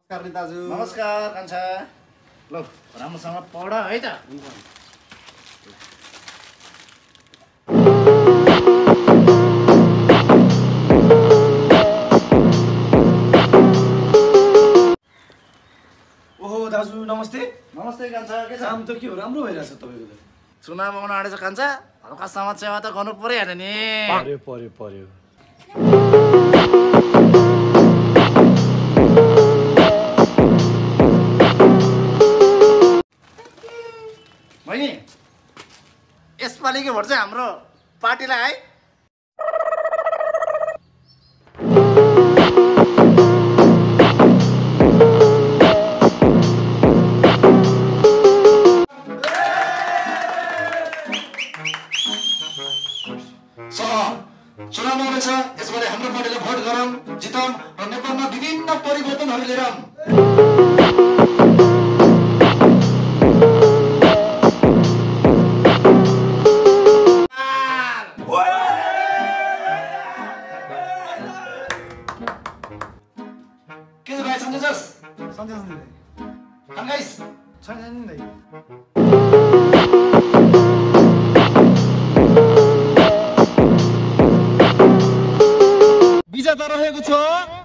नमस्कार दाजु। नमस्कार कान्छा। ल राम्रोसँग पढ है त। ओहो दाजु नमस्ते। नमस्ते कान्छा, के छ? काम त के हो, राम्रो भइरहेछ तपाईँको त। चुनाव आउन आँटेछ कान्छा, हल्का समाज सेवा त गर्नु पर्यो नि। पर्यो। बहिनी, यसपालिको भोट चाहिँ हाम्रो पार्टीलाई है। चुनाव आउँदैछ, यसपालि हाम्रो पार्टीलाई भोट गरौँ, जितौँ र नेपालमा विभिन्न परिवर्तनहरू लिएर के भाइ सम्झन्छस्? सम्झिँदै गाइस सम्झिँदै विजेता रहेको छ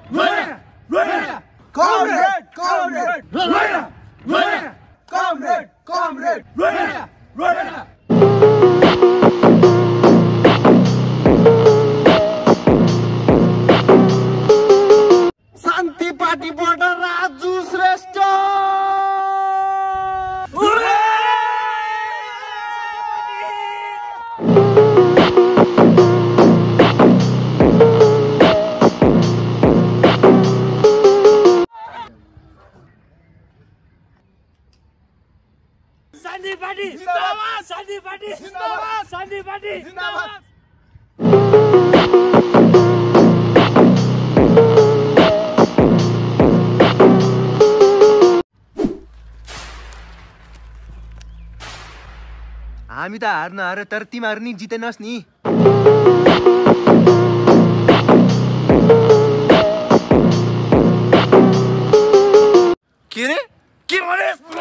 शान्ति पार्टीबाट राजु श्रेष्ठ। शान्ति पार्टी जिन्दाबाद, शान्ति पार्टी जिन्दाबाद, शान्ति पार्टी जिन्दाबाद। हामी त हार तर तिमीहरू नि जितेनस् नि। के रे? के भनेस्?